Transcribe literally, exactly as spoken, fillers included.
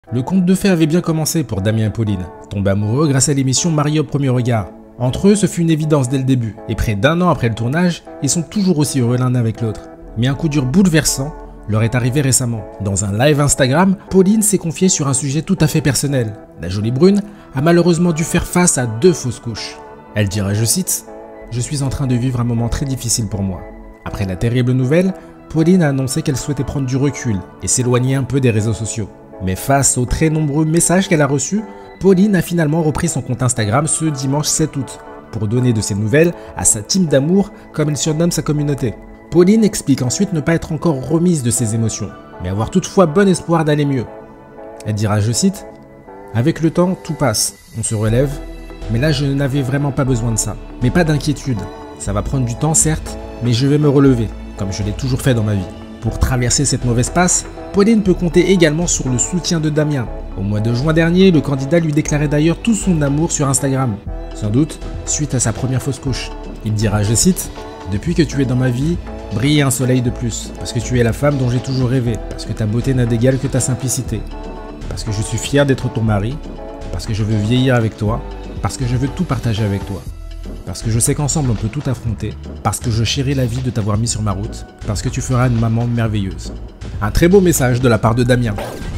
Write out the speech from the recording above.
Le conte de fées avait bien commencé pour Damien et Pauline, tombés amoureux grâce à l'émission Mariés au premier regard. Entre eux, ce fut une évidence dès le début, et près d'un an après le tournage, ils sont toujours aussi heureux l'un avec l'autre. Mais un coup dur bouleversant leur est arrivé récemment. Dans un live Instagram, Pauline s'est confiée sur un sujet tout à fait personnel. La jolie brune a malheureusement dû faire face à deux fausses couches. Elle dira, je cite, « Je suis en train de vivre un moment très difficile pour moi. » Après la terrible nouvelle, Pauline a annoncé qu'elle souhaitait prendre du recul et s'éloigner un peu des réseaux sociaux. Mais face aux très nombreux messages qu'elle a reçus, Pauline a finalement repris son compte Instagram ce dimanche sept août pour donner de ses nouvelles à sa team d'amour comme elle surnomme sa communauté. Pauline explique ensuite ne pas être encore remise de ses émotions, mais avoir toutefois bon espoir d'aller mieux. Elle dira, je cite, « Avec le temps, tout passe, on se relève, mais là je n'avais vraiment pas besoin de ça. Mais pas d'inquiétude, ça va prendre du temps certes, mais je vais me relever, comme je l'ai toujours fait dans ma vie. » Pour traverser cette mauvaise passe, Pauline peut compter également sur le soutien de Damien. Au mois de juin dernier, le candidat lui déclarait d'ailleurs tout son amour sur Instagram, sans doute suite à sa première fausse couche. Il dira, je cite, « Depuis que tu es dans ma vie, brille un soleil de plus, parce que tu es la femme dont j'ai toujours rêvé, parce que ta beauté n'a d'égal que ta simplicité, parce que je suis fier d'être ton mari, parce que je veux vieillir avec toi, parce que je veux tout partager avec toi. Parce que je sais qu'ensemble on peut tout affronter, parce que je chéris la vie de t'avoir mis sur ma route, parce que tu feras une maman merveilleuse. » Un très beau message de la part de Damien.